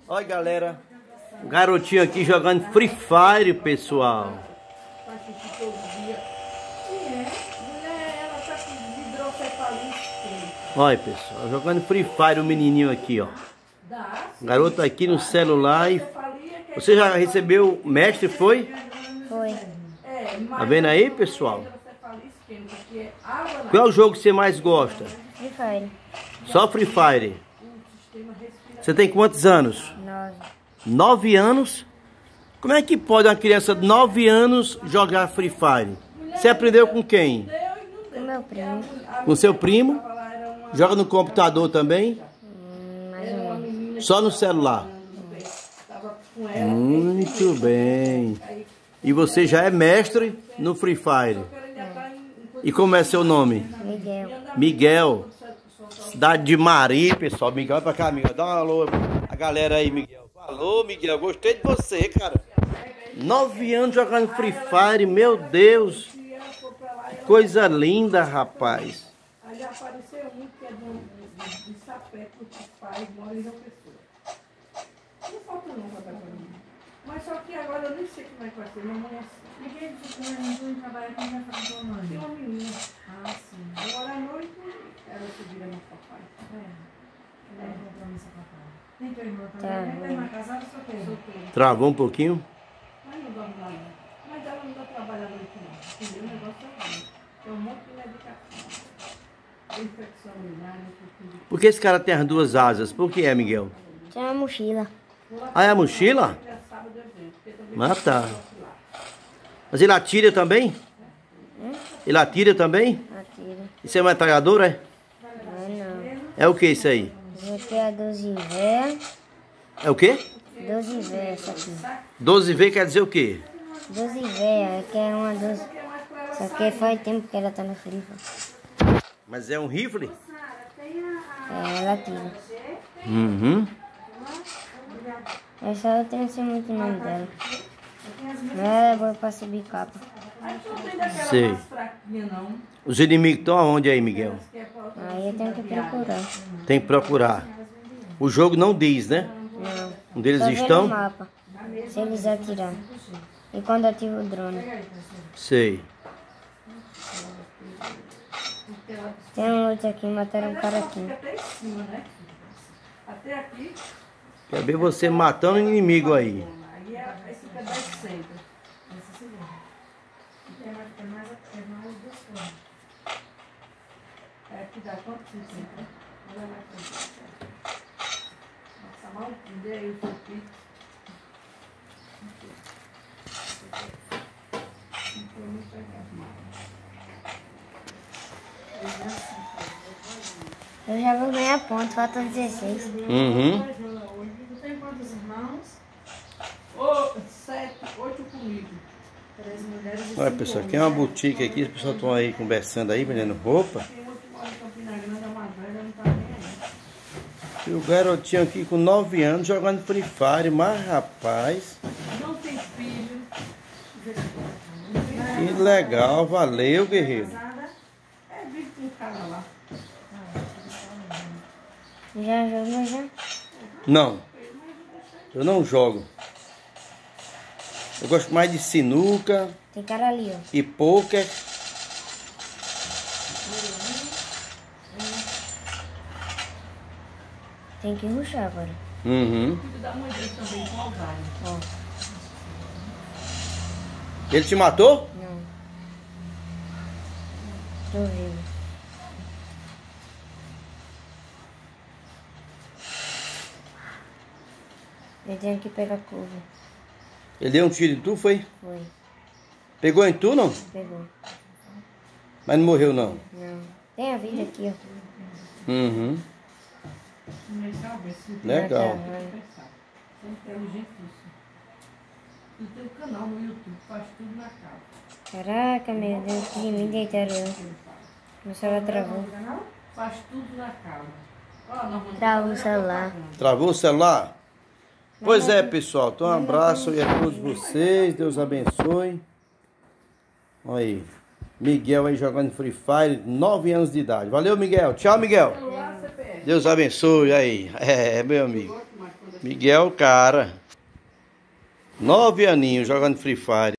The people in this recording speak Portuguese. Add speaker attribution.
Speaker 1: Olha, galera, o garotinho aqui jogando Free Fire, pessoal. Olha, pessoal, jogando Free Fire o menininho aqui, ó. O garoto aqui no celular. Você já recebeu mestre, foi?
Speaker 2: Foi.
Speaker 1: Tá vendo aí, pessoal? Qual é o jogo que você mais gosta?
Speaker 2: Free Fire.
Speaker 1: Só Free Fire. Você tem quantos anos?
Speaker 2: 9.
Speaker 1: 9 anos? Como é que pode uma criança de 9 anos jogar Free Fire? Você aprendeu com quem?
Speaker 2: Com meu primo.
Speaker 1: Com seu primo? Joga no computador também?
Speaker 2: Mais ou menos.
Speaker 1: Só no celular? Muito bem. E você já é mestre no Free Fire? E como é seu nome?
Speaker 2: Miguel.
Speaker 1: Miguel. Cidade de Mari, pessoal. Miguel, vai pra cá, Miguel. Dá um alô a galera aí, Miguel. Alô, Miguel. Gostei de você, cara. 9 anos jogando Free Fire, meu Deus. Que coisa linda, rapaz.
Speaker 3: Aí apareceu um que é de Sapé, que os pais moram em João Pessoa. Não falta não, papai, pra mim. Mas só que agora eu nem sei como é que vai ser. Mamãe é assim.
Speaker 4: Ninguém ficou trabalhar com minha família.
Speaker 3: Tem uma menina.
Speaker 4: Ah, sim.
Speaker 3: Agora à noite, ela se vira no papai.
Speaker 4: É um compromisso com a papai. Tem tua irmã
Speaker 2: Tá.
Speaker 4: também? Tem tua irmã casada ou solteira?
Speaker 1: Travou um pouquinho?
Speaker 3: Mas não dorme lá não. Mas ela não dá trabalho à noite não. Entendeu? O negócio é bom. Tem um monte de medicação. Infecção urinária, tudo.
Speaker 1: Por que esse cara tem as duas asas? Por que é, Miguel?
Speaker 2: Tem uma mochila.
Speaker 1: Ah, é a mochila?
Speaker 3: Já sábado é evento. Porque também
Speaker 1: Ah, tá.
Speaker 3: lá.
Speaker 1: Mas ele atira também? Ele atira também?
Speaker 2: Atira.
Speaker 1: Isso é metralhadora, é?
Speaker 2: Não.
Speaker 1: É o que isso aí?
Speaker 2: Esse aqui é 12 vé.
Speaker 1: É o quê?
Speaker 2: 12 vé, essa aqui.
Speaker 1: 12V quer dizer o quê?
Speaker 2: 12 vé, aqui é uma 12. Só que faz tempo que ela tá no frio.
Speaker 1: Mas é um rifle?
Speaker 2: É, ela atira.
Speaker 1: Uhum.
Speaker 2: Essa eu tenho assim muito o nome dela. Mas ela é boa pra subir capa.
Speaker 3: Aí tu não tem daquela
Speaker 1: Sei.
Speaker 3: mais fraquinha não.
Speaker 1: Os inimigos estão aonde aí, Miguel?
Speaker 3: Que é pra outra.
Speaker 2: Aí eu tenho que procurar.
Speaker 1: Tem que procurar. O jogo não diz, né?
Speaker 2: Não.
Speaker 1: Onde eles
Speaker 2: Só ver no
Speaker 1: estão?
Speaker 2: mapa. Se eles atirar. E quando ativa o drone.
Speaker 1: Sei.
Speaker 2: Tem um outro aqui, mataram um cara aqui.
Speaker 3: Fica até em cima, né? Até aqui.
Speaker 1: Quer ver você matando o inimigo aí.
Speaker 3: Aí fica descendo.
Speaker 4: Essa segunda. É mais duas coisas.
Speaker 3: É que dá quantos centímetros? Olha lá aqui. Nossa, mal entender aí o seu pico. Não foi muito legal.
Speaker 2: Eu já vou ganhar ponto, falta 16.
Speaker 1: Uhum.
Speaker 4: Tu tem quantos irmãos?
Speaker 3: 8 comigo.
Speaker 4: 3 mulheres e 5
Speaker 1: Olha, pessoal, aqui é uma boutique aqui. Os pessoal estão aí conversando aí, vendendo roupa.
Speaker 3: Tem outro que mora em Campina Grande, a mais velha, não tá nem aí.
Speaker 1: E o garotinho aqui com 9 anos jogando Free Fire. Mas, rapaz,
Speaker 3: Não tem filho.
Speaker 1: que legal. Valeu, guerreiro.
Speaker 3: É, vive com um cara lá.
Speaker 2: Já jogou já?
Speaker 1: Não, eu não jogo. Eu gosto mais de sinuca
Speaker 2: Tem cara ali, ó.
Speaker 1: e pôquer.
Speaker 2: Tem que ruxar agora.
Speaker 1: Uhum.
Speaker 3: Filho da mãe dele também com Alzheimer.
Speaker 2: Ó.
Speaker 1: Ele te matou?
Speaker 2: Não. Tô vivo. Eu tenho que pegar curva.
Speaker 1: Ele deu um tiro em tu, foi?
Speaker 2: Foi.
Speaker 1: Pegou em tu, não?
Speaker 2: Pegou.
Speaker 1: Mas não morreu, não.
Speaker 2: Não. Tem a vida aqui, ó.
Speaker 1: Uhum. Legal.
Speaker 3: É inteligentíssimo. E tem um canal no YouTube, faz tudo na casa.
Speaker 2: Caraca, meu Deus, que me deitaram eu. Meu celular travou.
Speaker 3: Faz tudo na casa. Ó, nós vamos
Speaker 2: Travou o celular.
Speaker 1: Travou o celular? Pois é, pessoal. Então, um abraço aí a todos vocês. Deus abençoe. Olha aí. Miguel aí jogando Free Fire, 9 anos de idade. Valeu, Miguel. Tchau, Miguel.
Speaker 3: celular, CPF.
Speaker 1: Deus abençoe aí. É, meu amigo.
Speaker 3: Gosto mais quando
Speaker 1: Miguel, cara. 9 aninhos jogando Free Fire.